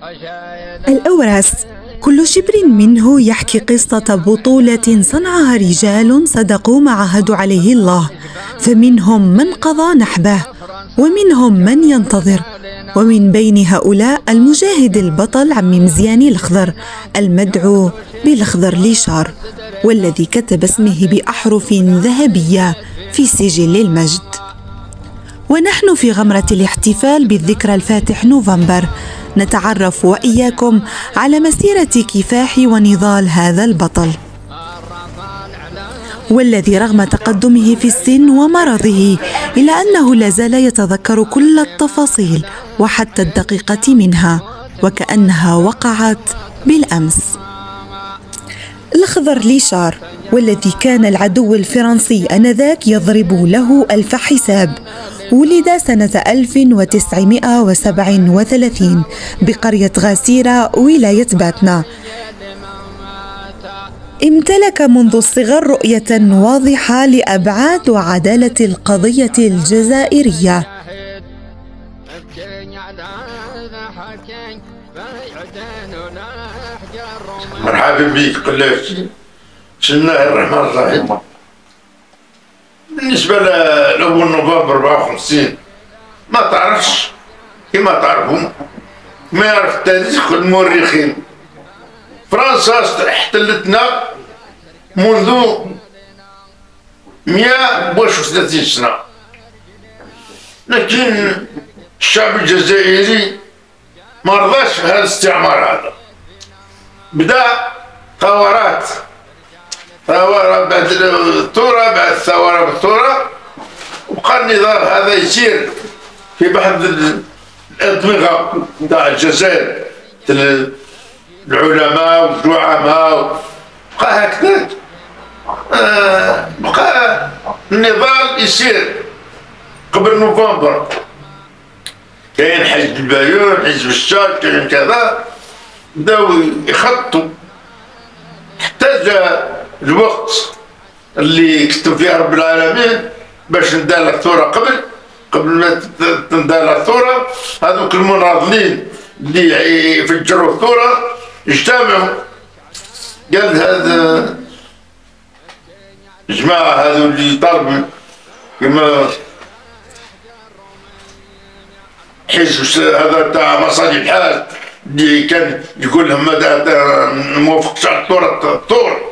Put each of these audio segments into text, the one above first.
الأورس كل شبر منه يحكي قصة بطولة صنعها رجال صدقوا ما عاهدوا عليه الله، فمنهم من قضى نحبه ومنهم من ينتظر، ومن بين هؤلاء المجاهد البطل عمي مزياني الخضر المدعو بالخضر ليشار، والذي كتب اسمه بأحرف ذهبية في سجل المجد. ونحن في غمرة الاحتفال بالذكرى الفاتح نوفمبر نتعرف وإياكم على مسيرة كفاح ونضال هذا البطل، والذي رغم تقدمه في السن ومرضه إلا أنه لا زال يتذكر كل التفاصيل وحتى الدقيقة منها وكأنها وقعت بالأمس. الخضر ليشار، والذي كان العدو الفرنسي آنذاك يضرب له ألف حساب، ولد سنة 1937 بقرية غاسيرة ولاية باتنا. امتلك منذ الصغر رؤية واضحة لأبعاد وعدالة القضية الجزائرية. مرحبا بك قلاش. بسم الله الرحمن الرحيم. بالنسبة لأول نوفمبر 54 ما تعرفش كما تعرفوا، ما يعرف التاريخ المؤرخين. فرنسا احتلتنا منذ 130 سنة، لكن الشعب الجزائري ما رضاش بهذا الاستعمار هذا. بدأ ثورات، ثورة بعد الثورة، بعد الثورة بالثورة، وبقى النضال هذا يسير في بعض الأدمغة نتاع الجزائر، العلماء والزعماء، بقى هكذا. بقى النضال يسير قبل نوفمبر. كاين حزب البايون، حزب الشام، كاين كذا، بداو يخططوا حتى جاء الوقت اللي كتب فيه رب العالمين باش ندار الثورة. قبل ما تندار الثورة، هذوك المناضلين اللي يفجروا الثورة اجتمعوا، قال هذا الجماعة هذو اللي طالبوا كما حزب هذا تاع مصالح الحاج اللي كان يقول لهم هذا موافقش على الثورة،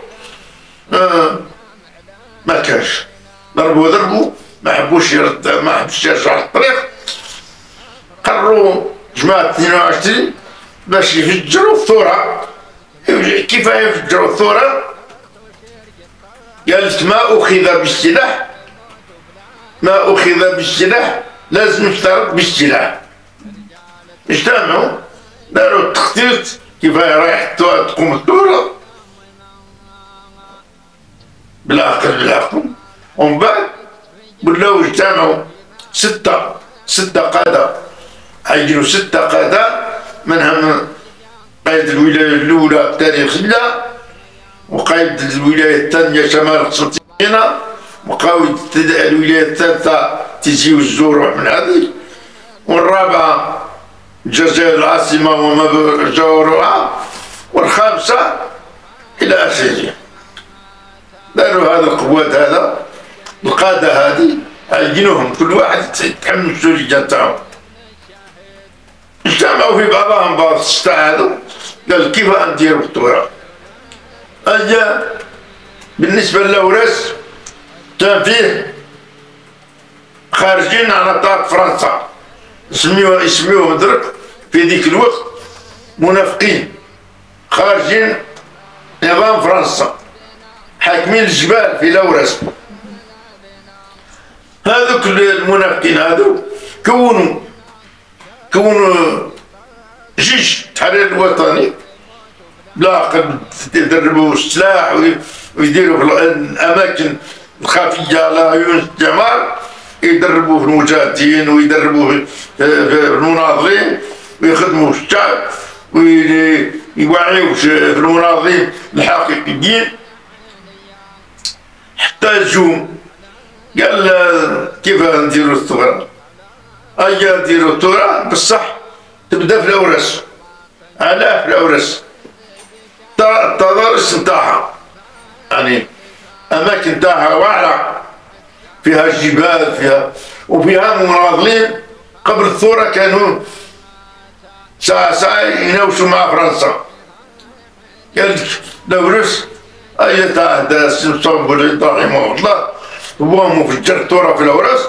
ما كانش، ضربوا ما حبوش يرجع للطريق. قرروا جماعة 22 باش يفجروا الثورة. كيف يفجروا الثورة؟ قالت ما أخذ بالسلاح، ما أخذ بالسلاح لازم يشترط بالسلاح. اجتمعوا داروا التخطيط كيف رايح تقوم الثورة بالعقل، ومن بعد ولاو اجتمعوا ستة قادة، عينوا 6 قادة، منهم قائد الولاية الأولى التاريخية، وقائد الولاية الثانية شمال قسنطينة، وقائد الولاية الثالثة تيزي والزور من هذه، والرابعة الجزائر العاصمة وما جاورها، والخامسة إلى آخره. داروا هذا القوات، هذا القادة هذه عينوهم كل واحد يتحمل المسؤولية تاعو. اجتمعوا في بعضهم بعض استعادوا، قال كيف نديروا الثورة؟ أجا بالنسبة للأورس كان فيه خارجين على طاق فرنسا، يسميوهم درك في ذيك الوقت منافقين، خارجين نظام فرنسا، حاكمين الجبال في الأورس. هذوك المنافقين هذو كونوا جيش التحرير الوطني، لا يدربوا السلاح ويديروا في الأماكن الخفية على عيون الجمال، يدربوا في المجاهدين ويدربوا في المناضلين ويخدموا في الشعب ويوعيوا في المناضلين الحقيقيين. حتى الجوم قال كيف نديروا الثورة؟ أجا نديروا الثورة بصح تبدا في الأورس، آلاف الأورس. التضاريس نتاعها يعني أماكن نتاعها واعرة، فيها جبال، وفيها مناضلين. قبل الثورة كانوا ساعة يناوشوا مع فرنسا. قال لك الأورس أي أحداث صوب رحمه الله هو مفجر الثورة في الأورس.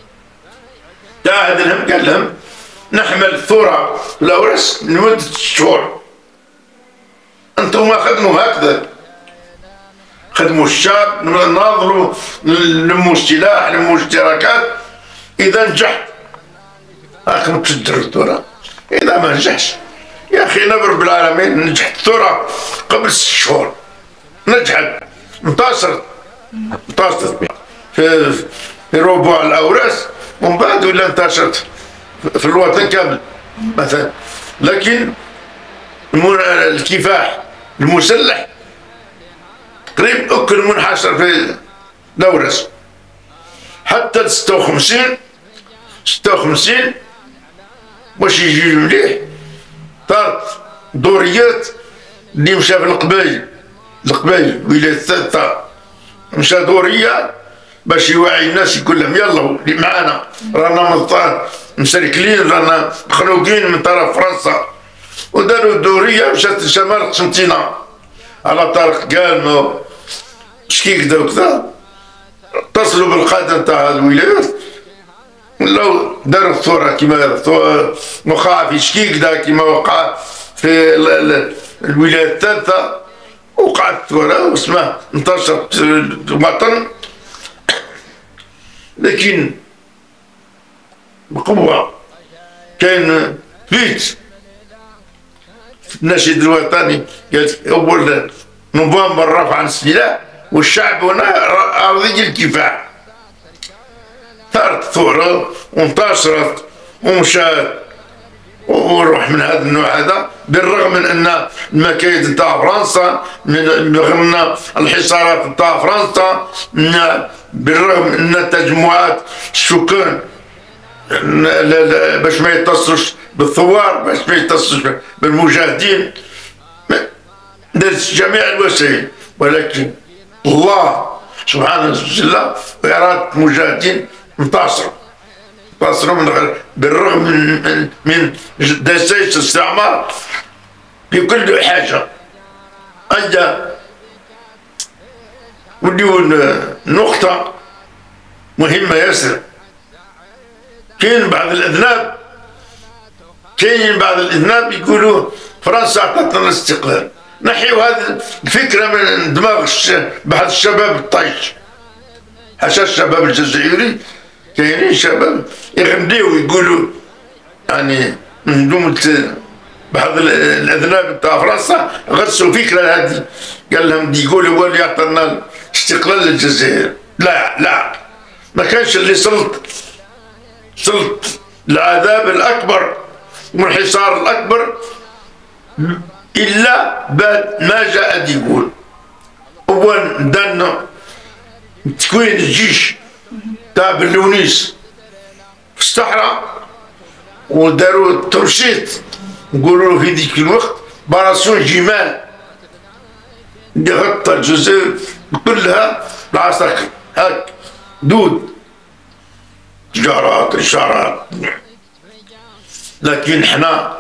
تعهد لهم قال لهم نحمل الثورة في الأورس لمدة 6 شهور. أنتم خدموا هكذا، خدموا الشعب، ناضلوا، نلموا السلاح، نلموا اشتراكات. إذا نجحت راكم تسجلوا الثورة، إذا ما نجحش يا أخي نبر بالعالمين. نجحت الثورة قبل 6 شهور، نجحت، انتصرت في ربوع الأورس، ومن بعد ولا انتشرت في الوطن كامل مثلا. لكن الكفاح المسلح قريب أكل منحصر في الأورس حتى 56 باش يجي مليح. طارت دوريات اللي مشى في القبايل ولاية الثالثة، مشى دورية باش يوعي الناس، يقول لهم يلا اللي معانا رانا مسركلين، رانا مخنوقين من طرف فرنسا. وداروا دورية مشات لشمال قسنطينة على طريق قالمو شكيكدا وكذا. اتصلوا بالقادة نتاع الولايات ولاو داروا الثورة كيما وقع في شكيكدا، كيما وقع في الولاية الثالثة. وقعت الثورة واسمها انتشرت الوطن، لكن بقوة. كاين بيت الناشد الوطني قال أول نوفمبر رفع عن السلاح والشعب هنا راضي الكفاح. ثارت الثورة وانتشرت ومشات ونروح من هذا النوع هذا، بالرغم من ان المكايد نتاع فرنسا، بالرغم من الحصارات نتاع فرنسا، بالرغم من التجمعات السكان باش ما يتصلوش بالثوار، باش ما يتصلوش بالمجاهدين، دارت جميع الوسائل. ولكن الله سبحانه وتعالى إرادة المجاهدين انتصروا بالرغم من دسائس الاستعمار في كل حاجة. أيضا وديو نقطة مهمة ياسر. كاين بعض الأذناب يقولوا فرنسا أعطتنا الاستقلال. نحيوا هذه الفكرة من دماغ بعض الشباب الطايش. حاشا الشباب الجزائري كاينين شباب يغنديو ويقولوا يعني من دون بعض الاذناب نتاع فرنسا غرسوا فكره هذه. قال لهم يقولوا هو اللي يعطينا استقلال للجزائر. لا ما كانش اللي سلط العذاب الاكبر والحصار الاكبر الا بعد ما جاء يقول هو دنا تكوين الجيش تاع بلونيس في الصحراء، وداروا ترشيط نقولوا في ذيك الوقت براسون جمال اللي غطى الجزائر كلها بالعساكر هاك دود إشارات. لكن حنا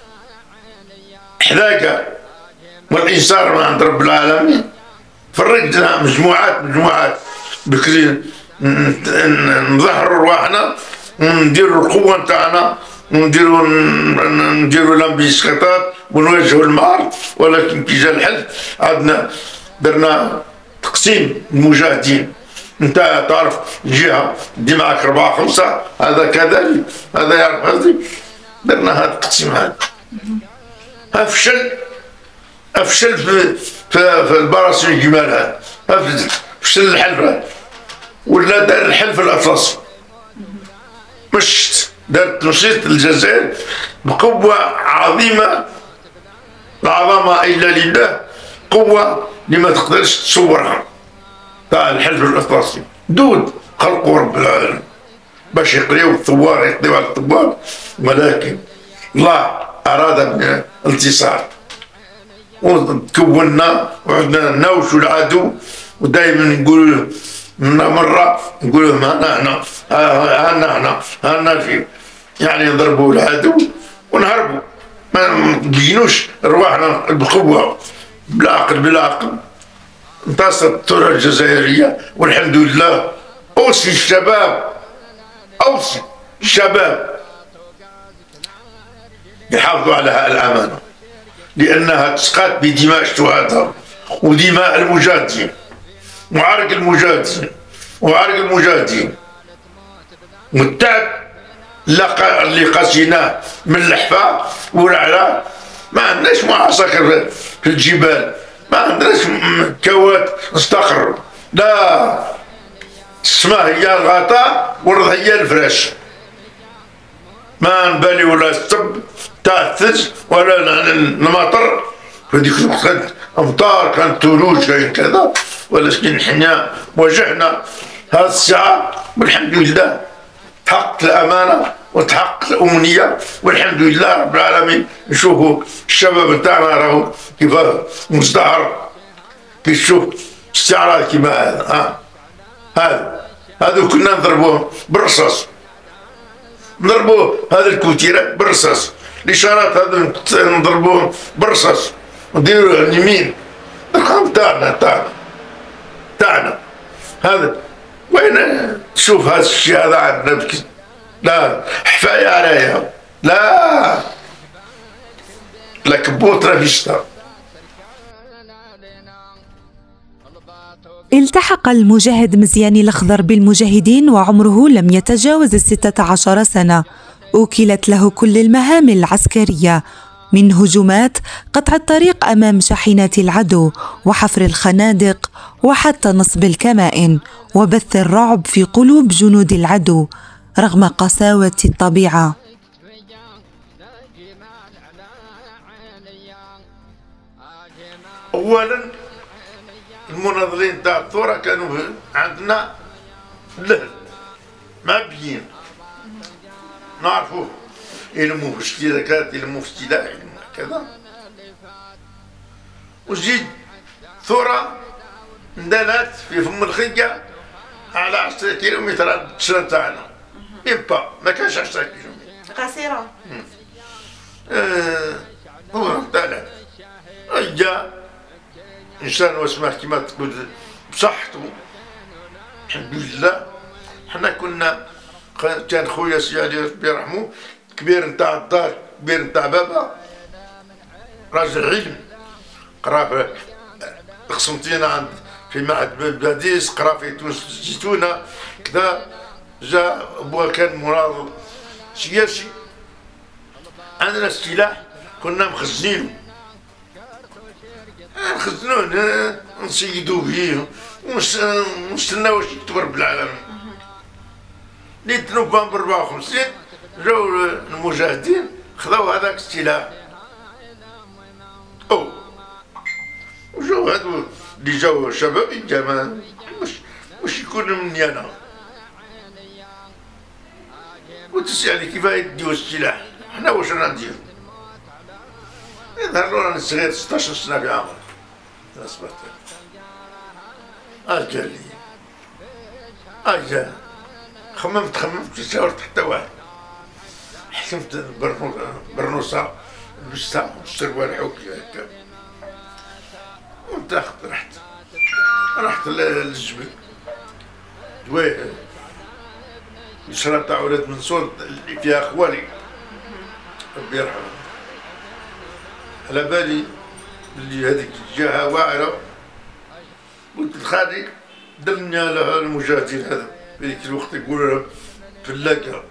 حذاقة والإنصار من عند رب العالمين فرجنا مجموعات بكري نظهروا رواحنا ونديروا القوة نتاعنا ونديروا لامبيسكاتات ونواجهوا المعارض. ولكن كي جا الحل عندنا درنا تقسيم المجاهدين. انت تعرف جهة دي معك 4 5 هذا كذلك هذا يعرف هذه. درنا هذا التقسيم هذا. افشل في البراسيون الجمال هذا. فشل الحلف هذا. ولا دار الحلف الأطلسي مشت دارت نشيط الجزائر بقوة عظيمة، لا عظمة إلا لله، قوة اللي ما تقدرش تصورها تاع الحلف الأطلسي. دود خلقوا رب العالمين باش يقضيو الثوار، يقضيو على الثوار. ولكن الله أراد انتصار، وتكوننا وعدنا نوشوا العدو، ودائما نقولوا منا مرة نقولوا هنا هنا في يعني نضربوا العدو ونهربوا، ما نبينوش رواحنا بالقوة بالعقل. انتصرت الثورة الجزائرية والحمد لله. أوصي الشباب يحافظوا على الأمانة، لأنها تسقط بدماء الشهداء ودماء المجاهدين وعرق المجاهدين والتعب اللي قاسيناه من الحفا والعلا. ما عندناش معسكر في الجبال، ما عندناش كوات نستقر، لا، السماء هي الغطاء والارض هي الفراش. ما نبالي ولا السب تاع الثلج ولا المطر. في هذيك الوقت كانت امطار، كانت ثلوج، كاين كذا، ولكن حنا واجهنا هذه الساعه والحمد لله. تحققت الامانه وتحققت الامنيه والحمد لله رب العالمين. نشوفوا الشباب نتاعنا راهو كيف مزدهر، كي تشوف استعراض كيما هذا هذو كنا نضربوه بالرصاص، نضربوه هذا الكوتيرات بالرصاص، الاشارات هذو نضربوهم بالرصاص، نديروا اليمين. الرقم تاعنا هذا وين تشوف هذا الشيء هذا عندنا؟ لا حفاية عليها، لا كبوت راه في الشتا. التحق المجاهد مزياني الأخضر بالمجاهدين وعمره لم يتجاوز 16 سنة. أوكلت له كل المهام العسكرية، من هجومات قطع الطريق أمام شاحنات العدو، وحفر الخنادق، وحتى نصب الكمائن، وبث الرعب في قلوب جنود العدو رغم قساوة الطبيعة. أولا المناضلين تاع الثورة كانوا عندنا لهل ما بين نعرفوه، يلموا في اشتراكات، يلموا في استيلاء، يلموا كذا. وزيد ثورة ندالات في فم الخية على 10 كيلومتر الشارع تاعنا، ما كانش 10 كيلومتر، قصيرة. هو ندالات جا إنسان واسمه كما تقول بصحته الحمد لله. حنا كان خويا سيادي ربي يرحمو كبير نتاع الدار، كبير نتاع بابا، راجل علم، قرا في قسنطينة عند في معهد باديس، قرا في تونس الزيتونة كذا. جا أبوه كان مناضل سياسي. عندنا السلاح كنا مخزنينه، نخزنوه نصيدو به ونستناو واش يكتب رب العالمين. ليت نوفمبر 54 جاو المجاهدين خذاو هذاك السلاح، وجاو هادو اللي جاو شبابي جا مش يكون مني انا. وتسألني كيف يديو السلاح، حنا واش رانا نديرو؟ يظهر لنا صغير 16 سنة في عمري، أصبحت قال لي أجا خممت شاورت حتى واحد، حكمت برنوسة لبستها والسروال حوكي هكا، وانطلقت رحت للجبل دويه الشراب تاع ولاد منصور اللي فيها خوالي ربي يرحمه. على بالي اللي هذيك الجهة واعرة، قلت لخالي دلني على المجاهدين هذا في ذيك الوقت يقولوا لهم فلاكة.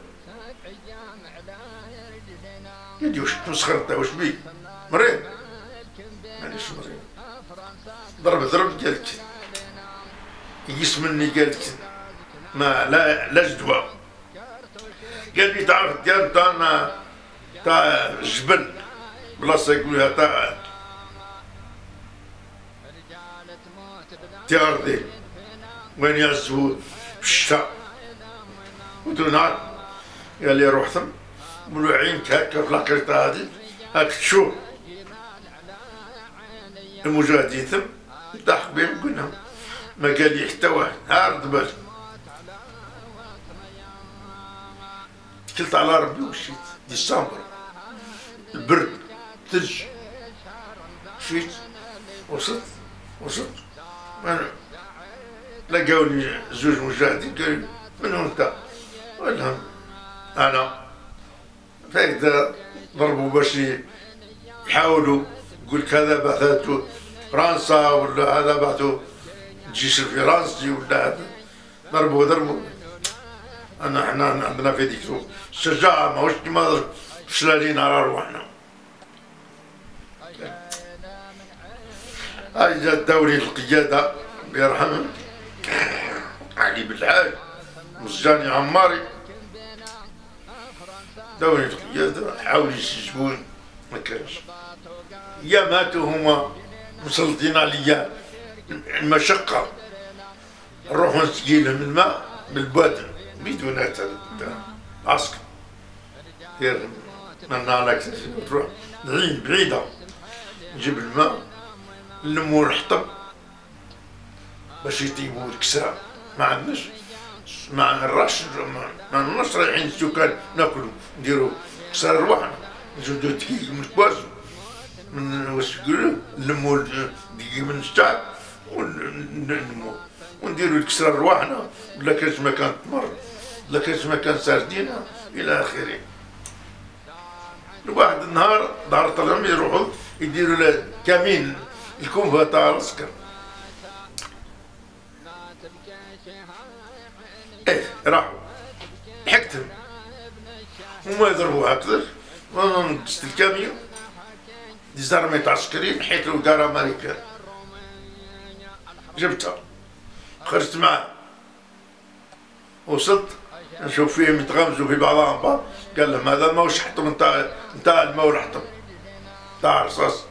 قال لي واش تمسخر انت واش بيك؟ مريض؟ مانيش مريض. ضرب قالت يقيس مني، قالت ما لا جدوى. قال لي تعرف الديار تاعنا تاع الجبل بلاصة يقولها تاع تياردي وين يعزوه في الشتاء. قلت له نعم. قال لي روح ثم ولو عينك هكا في لاكريطة هادي هاك تشوف المجاهدين ثم التحق بهم قلنا ما قال لي حتى واحد عارض بالي. تكلت على ربي ومشيت ديسمبر البرد ثلج، مشيت وصلت لقاوني زوج مجاهدين قالوا من هو انت؟ قال لهم انا. فهكذا ضربوا باش يحاولوا، يقول لك هذا بعثته فرنسا ولا هذا بعثوا الجيش الفرنسي ولا هذا، ضربوا احنا عندنا في ديك الشجاعه، ماهوش كيما فشلالين على رواحنا. هاي جا دوري القياده الله يرحمه علي بالحاج مزجاني عماري، دوري القياده حاولوا يسجبون ما كانش، يا ماتوا هما مسلطين عليا المشقه، نروح نسقي لهم الماء بالبادن بدون عسكر، غير نهارك تروح بعيده نجيب الماء نلمو الحطب باش يطيبوا الكسرة، ما عندناش ما نراش ما عندناش رايحين السكان ناكلوا نديروا كسرة رواحنا، نزودوا دقيق من الكواسو من واش يقولوا نلمو دقيق من الشعب ونلمو ونديروا الكسرة رواحنا، ولا كانش مكان تمر ولا كانش مكان سردينة إلى آخره. واحد النهار دار طلعهم يروحوا يديروا له كمين الكونفا تاع العسكر، راحوا حكتهم هما يضربوا هكذا، وانا نقصت الكاميون ديزارميت عسكري نحيت له كار امريكان، جبتها خرجت معاه وصلت نشوف فيهم يتغمزوا في بعضهم، قال لهم هذا ماهوش حطب نتاع الماء والحطب نتاع الرصاص،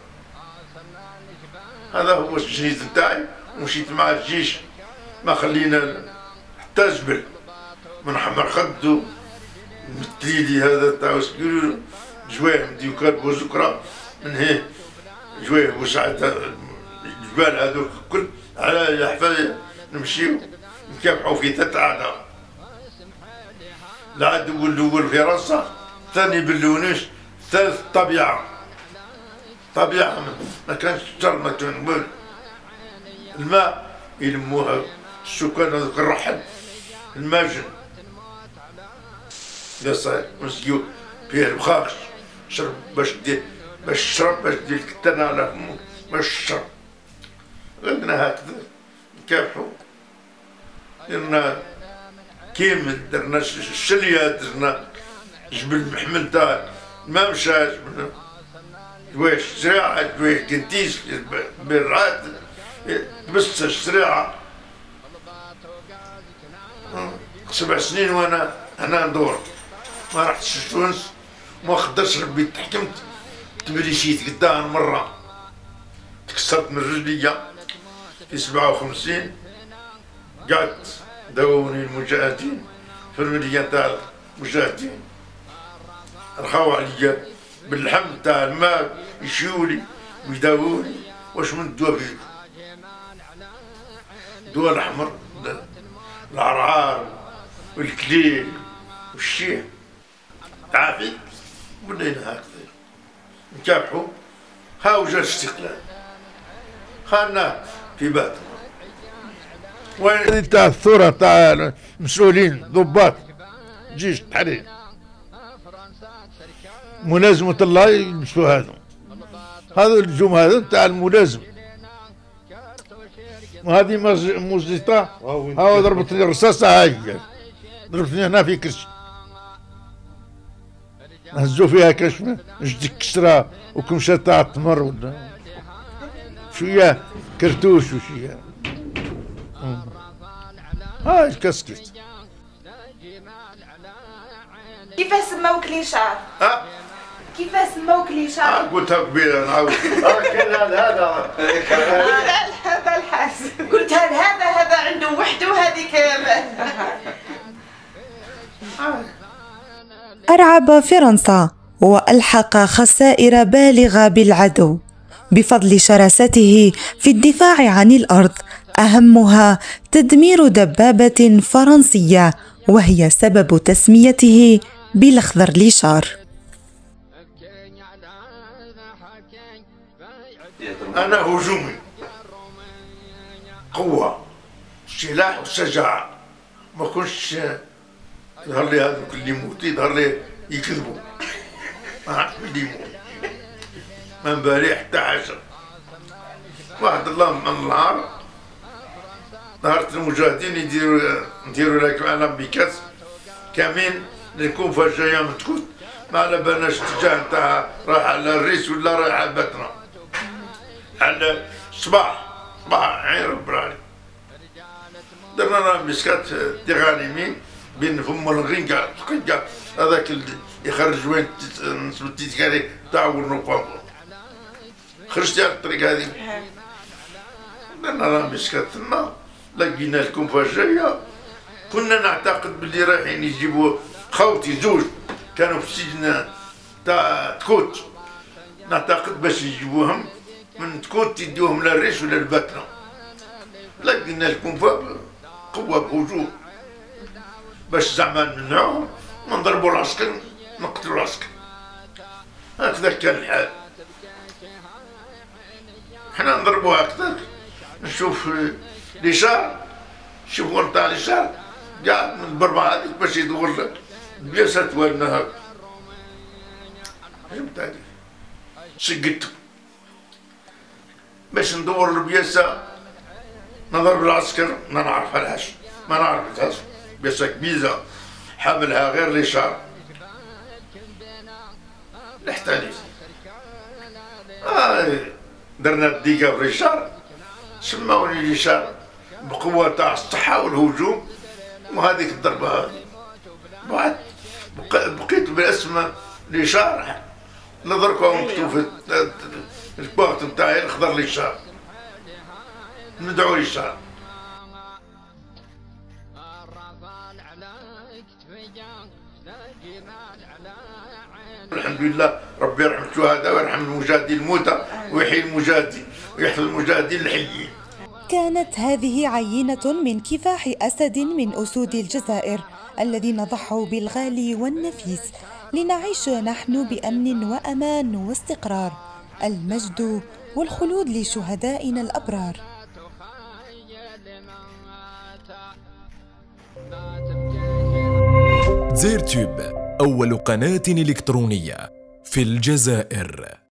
هذا هو الجنيد نتاعي. ومشيت مع الجيش ما خلينا حتى جبل من حمر خدو التليدي هذا تاع واش يقولوا جواه ديوكات بوزكرة من هيه جواه وسعد الجبال هذوك الكل على الحفاية نمشيو نكافحوا في 3 أعداء، العدو الأول فرنسا، الثاني باللونيش، الثالث طبيعة ما كانش شجر ما كان الماء يلموها السكان هذوك الرحل الماجن إذا صاير مسكيو فيه البخاخ شرب باش دير الكتان على فمو باش تشرب. قلنا هكذا نكافحو، درنا كيمل، درنا الشلية، درنا جبل محمل تاع ما مشاش جواش زراعة جواش كنتيس بالرعاد بس الزراعة 7 سنين وانا هنا ندور ما رحتش لتونس، ما خدرش ربي تحكمت تبريشيت قدام مرة تكسرت من رجليا في 57 قعدت داوني المجاهدين في المدينة تاع المجاهدين، رخاو عليا بالحمل تاع الماء يشيولي ويداووني واش من الدواء فيك، الدواء الأحمر العرعار والكليل والشيح تعافي. ولينا هكذا نكافحوا، هاو جا الاستقلال خلنا في باتنا. وين تاع الثورة تاع المسؤولين ضباط جيش التحرير ملازمة الله يلبسوا هذا الجم هذا تاع الملازم، وهذه موزيطة هاو ضربتني الرصاصة، هاي ضربتني هنا في كرش هزوا فيها كشمة جدك كسرة وكمشة تاع التمر ولا شوية كرتوش وشوية هاي الكسكت. كيفاه سماوك ليشار؟ كيفاه سماوك ليشار؟ قلتها قبيله نعاود كان هذا هذا الحاس، قلت هذا عنده وحده وهذيك أرعب فرنسا وألحق خسائر بالغة بالعدو، بفضل شراسته في الدفاع عن الأرض، أهمها تدمير دبابة فرنسية وهي سبب تسميته بالأخضر ليشار. أنا هجومي، قوة، سلاح وشجاعة. ما كنتش يظهر لي هذوك اللي يموت، يظهر لي يكذبوا، ما عرفت اللي يموت، ما نبالي حتى حاجة. واحد الله من النهار ظهرت المجاهدين يديروا لك على بيكاس كمين الكوفة جاية من تكوت، ما على بالناش اتجاه نتاعها راح على الريس ولا راح على باتنا، على صباح عين رب العالمين. درنا مسكات تغانيمين بين فم الغنقة هذاك اللي يخرج وين نسبة التذكاري تعاون نقوم. خرجت على الطريق هذه درنا مسكاتنا، لقينا الكوفة جاية. كنا نعتقد باللي رايحين يجيبوا خوتي زوج كانوا في السجن تاع تكوت، نعتقد باش يجيبوهم من تكوت يديوهم للريش ولا الباتنا. لقينا الكوفة قوة بهجوم باش زعما نمنعوهم، نضربوا العسكر نقتلوا العسكر. هكذا كان الحال. حنا نضربوا هكذا، نشوف ليشار، شوف ورطة ليشار قاعد من البربعة هذيك باش يدور البياسة توالنا. فهمت هذيك سقيت باش ندور البياسة، نضرب العسكر ما نعرفهاش، ما نعرفهاش بياسة كبيزة حاملها غير ليشار نحتاج. درنا الدقيقة في ليشار، سماوني ليشار بقوة تاع الصحة والهجوم، وهذيك الضربة هذه بعد بقيت باسم ليشار نضربها ومكتوب في الكوارت نتاعي الأخضر ليشار، ندعو ليشار. الحمد لله ربي يرحم الشهداء ويرحم المجاهدين الموتى ويحيي المجاهدين ويحفظ المجاهدين الحيين. كانت هذه عينة من كفاح أسد من أسود الجزائر الذين ضحوا بالغالي والنفيس لنعيش نحن بأمن وأمان واستقرار. المجد والخلود لشهدائنا الأبرار. زيرتيوب أول قناة إلكترونية في الجزائر.